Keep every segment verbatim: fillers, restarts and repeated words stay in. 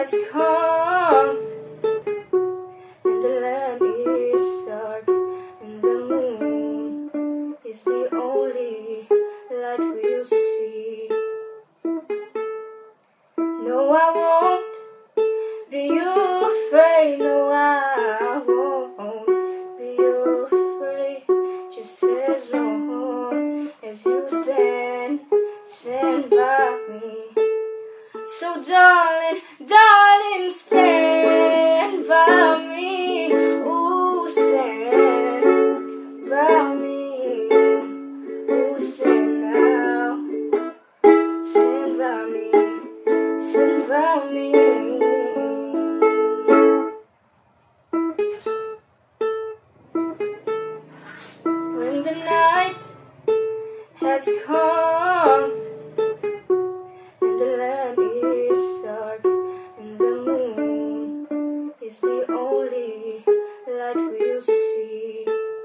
has come, and the land is dark, and the moon is the only light we'll see. No, I won't be afraid, no, I won't be afraid, just as long as you stand, stand by me. So darling, darling, stand by me, ooh, stand by me, ooh, stand now, stand by me, stand by me. When the night has come, and the land is dark, and the moon is the only light we'll see.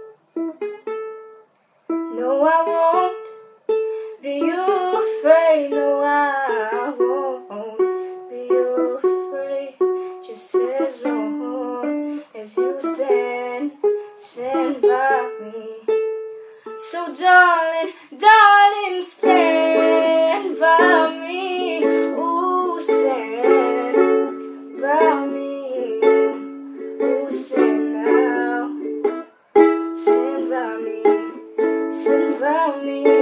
No, I won't be afraid, no, I won't be afraid, just as long as you stand, stand by me. So darling, darling, stand by me, ooh, stand by me, ooh, stand now, stand by me, stand by me.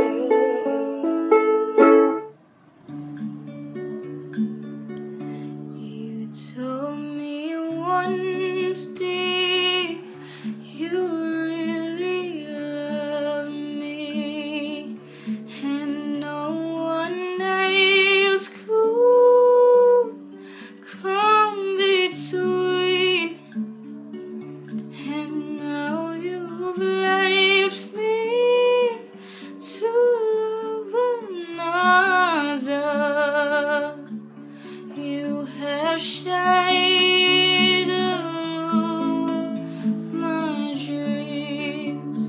You told me once, dear, you really love me, and no one else could come between, and now you've left me to love another. You have shattered all my dreams.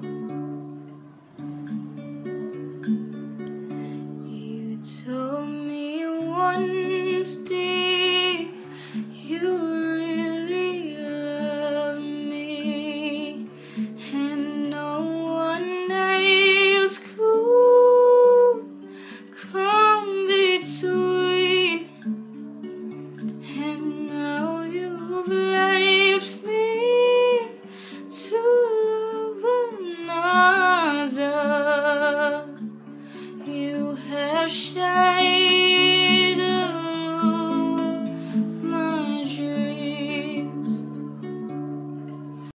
You told me once, dear, you really love me, and no one else could come between, and now you've left me to love another. You have shattered